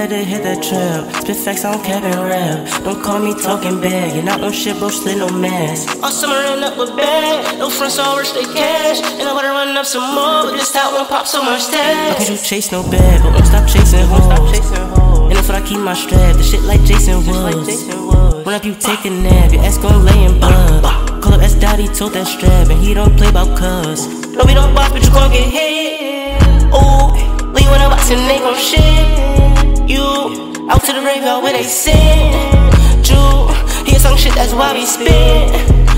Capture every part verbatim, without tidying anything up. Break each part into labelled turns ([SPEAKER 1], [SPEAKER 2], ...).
[SPEAKER 1] had to hit that trail. Spit facts, I don't cap and rap. Don't call me talking bad. You're not no shit, bro, slit no mask. All summer ran up with bag. No fronts, all rich, they cash. And I wanna run up some more, but this top won't pop so much tax. How could you chase no bag, but won't stop chasing hoes? And that's what I keep my strap. The shit like Jason Woods. Run up, you take a nap. Your ass gon' lay in blood. Call up S. Dotty, told that strap, and he don't play about cuz. No, we don't box, but you gon' get hit. Ooh, leave when I'm boxing, they gon' shit. You out to the graveyard where they sit. Drew, hear some shit, that's why we spit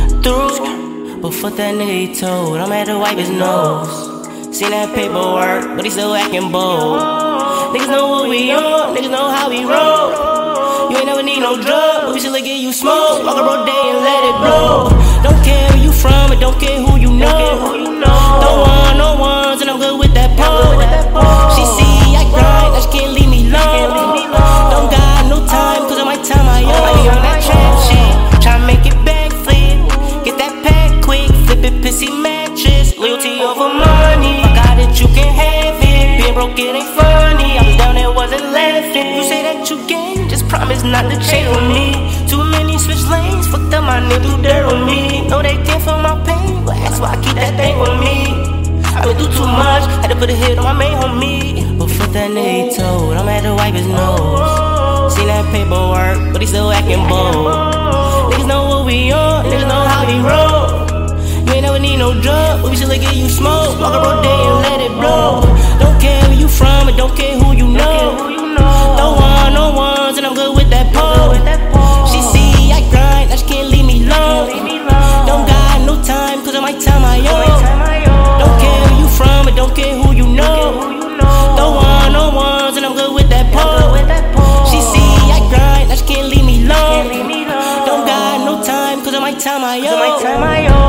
[SPEAKER 1] through. But fuck that nigga he told, I'm had to wipe his nose. Seen that paperwork, but he still acting bold. Niggas know what we on, niggas know how we roll. You ain't never need no drug, but we still give you smoke. Walk a road day and let it blow. Don't care where you from, and don't care who you know. Don't want no ones, and I'm good with that pole. She see I grind, now she can't leave me alone. Don't got no time, cause of my time I own. I be on that trap shit, tryna make it backflip. Get that pack quick, flip it, pissy mattress. Loyalty over money, fuck out it, you can have it. Being broke, it ain't funny. I was down there, wasn't laughing. You say that you gang, just promise not to change with me. Too many switch lanes, fucked up my nigga do dirt with me. Know they can't feel my pain, but that's why I keep that thing with me. I been through too much, had to put a hit on my main homie. But fuck that nigga he told, I'm had to wipe his nose. Seen that paperwork, but he still acting bold. Niggas know what we on, niggas know how we roll. You ain't never need no drug, but we still give you smoke. Walk a road day and let it blow. Don't care where you from, and don't care who you know. Don't want no ones, and I'm good with that pole. She see I grind, now she can't leave me alone. Don't got no time, cause of my time I own. Don't care where you from, and don't care who you know. Don't want no ones, and I'm good with that pole. She see I grind, now she can't leave me alone. Don't got no time, cause of my time I own.